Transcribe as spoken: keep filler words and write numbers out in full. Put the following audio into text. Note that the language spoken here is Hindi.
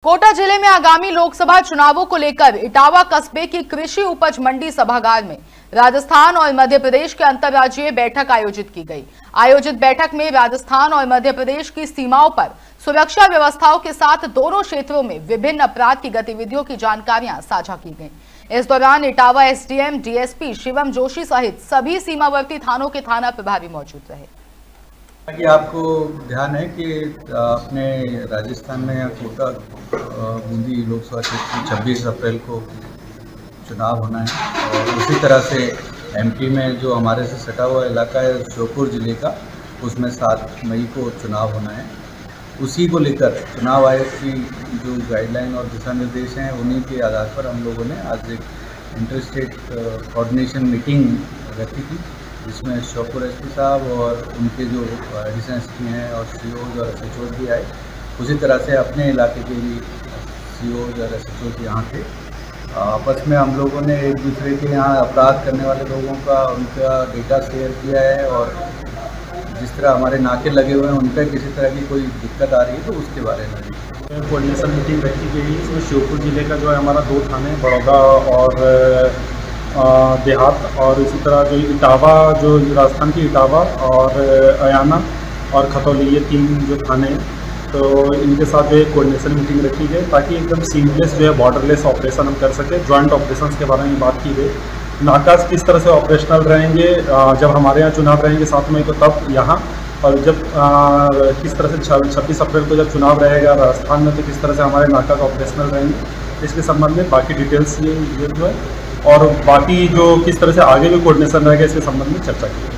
कोटा जिले में आगामी लोकसभा चुनावों को लेकर इटावा कस्बे की कृषि उपज मंडी सभागार में राजस्थान और मध्य प्रदेश के अंतर्राज्यीय बैठक आयोजित की गई। आयोजित बैठक में राजस्थान और मध्य प्रदेश की सीमाओं पर सुरक्षा व्यवस्थाओं के साथ दोनों क्षेत्रों में विभिन्न अपराध की गतिविधियों की जानकारियां साझा की गई। इस दौरान इटावा एसडीएम, डीएसपी शिवम जोशी सहित सभी सीमावर्ती थानों के थाना प्रभारी मौजूद रहे। कि आपको ध्यान है कि अपने राजस्थान में या कोटा बूंदी लोकसभा क्षेत्र की छब्बीस अप्रैल को चुनाव होना है और उसी तरह से एमपी में जो हमारे से सटा हुआ इलाका है श्योपुर जिले का, उसमें सात मई को चुनाव होना है। उसी को लेकर चुनाव आयोग की जो गाइडलाइन और दिशा निर्देश हैं उन्हीं के आधार पर हम लोगों ने आज एक इंटर स्टेट कोऑर्डिनेशन मीटिंग रखी थी, जिसमें श्योपुर एसपी साहब और उनके जो एडिशनल एसपी हैं और सीओज और एसएचओज भी आए। उसी तरह से अपने इलाके के भी सीओज और एसएचओज यहाँ थे। आपस में हम लोगों ने एक दूसरे के यहाँ अपराध करने वाले लोगों का उनका डेटा शेयर किया है और जिस तरह हमारे नाके लगे हुए हैं उन पर किसी तरह की कोई दिक्कत आ रही है तो उसके बारे में भी कोऑर्डिनेशन मीटिंग रखी गई। इसमें श्योपुर जिले का जो है हमारा दो थाने बड़ौदा और देहात और इसी तरह जो इटावा जो राजस्थान की इटावा और अयाना और खतौली, ये तीन जो थाने हैं, तो इनके साथ जो है कोऑर्डिनेशन मीटिंग रखी गई ताकि एकदम सीमलेस जो है बॉर्डरलेस ऑपरेशन हम कर सकें। जॉइंट ऑपरेशंस के बारे में बात की गई। नाकाज किस तरह से ऑपरेशनल रहेंगे जब हमारे यहाँ चुनाव रहेंगे सात मई को, तब यहाँ, और जब आ, किस तरह से छब्बीस अप्रैल को जब चुनाव रहेगा राजस्थान में तो किस तरह से हमारे नाकाज ऑपरेशनल रहेंगे, इसके संबंध में बाकी डिटेल्स ये जो है और बाकी जो किस तरह से आगे भी कोऑर्डिनेशन रहेगा इसके संबंध में चर्चा की।